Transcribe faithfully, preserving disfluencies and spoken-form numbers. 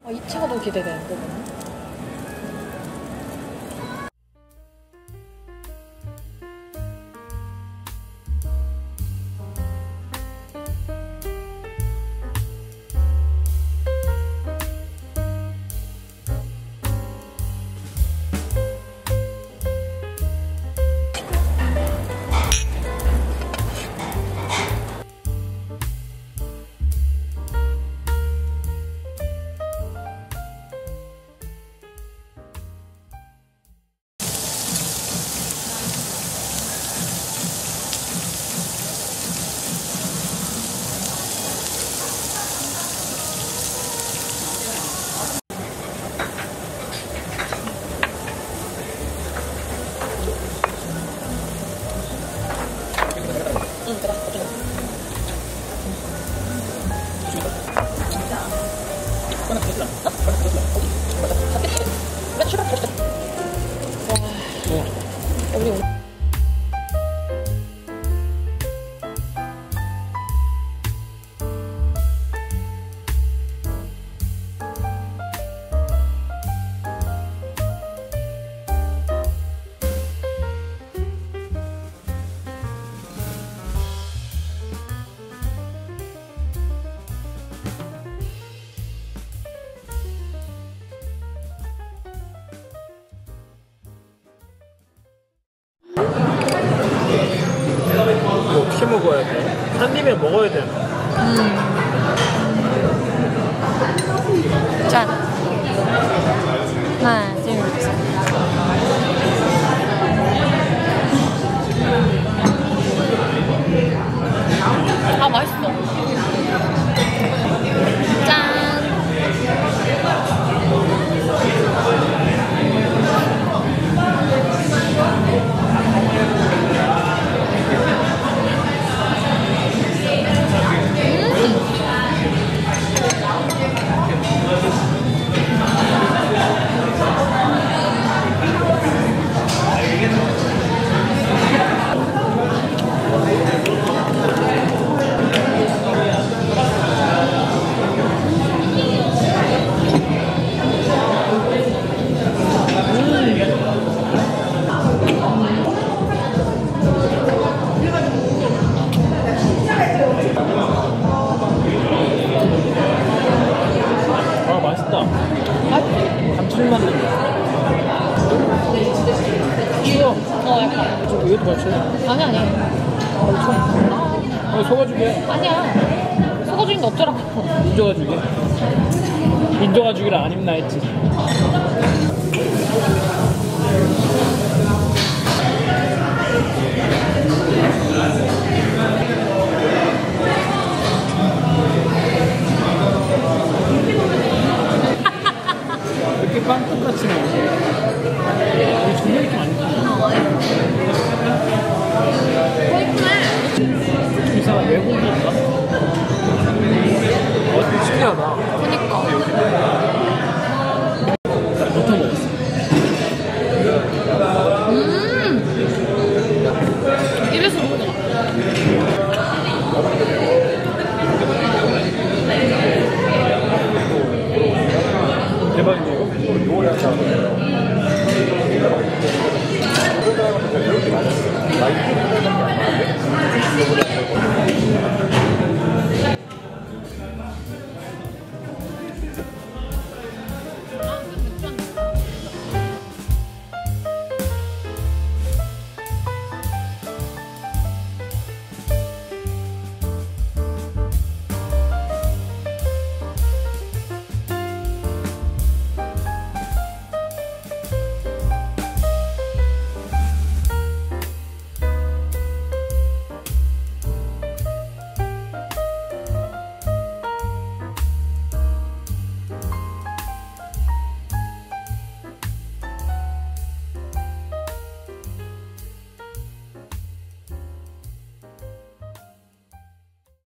아, 이 차가 더 기대되는데. 어떻게 먹어야 돼? 한 입에 먹어야 돼. 음. 짠. 하나, 둘, 셋. 아, 맛있어. 짠. 감칠맛 난다. 추워. 어, 약간. 저 위에도 맞춰? 아니, 아니. 아, 아, 속아주게. 아니야. 속아주는 게 없더라고. 인정해주게. 인정해주기를 안 입나 했지. 이렇게 빵 똑같이 나오지? 이게 정말 이렇게 많이 나와. 좀 이상한 외국인인가? 어, 신기하다. 그니까. 못하 먹었어. 음! 입에서 녹아. 대박이네요. 이거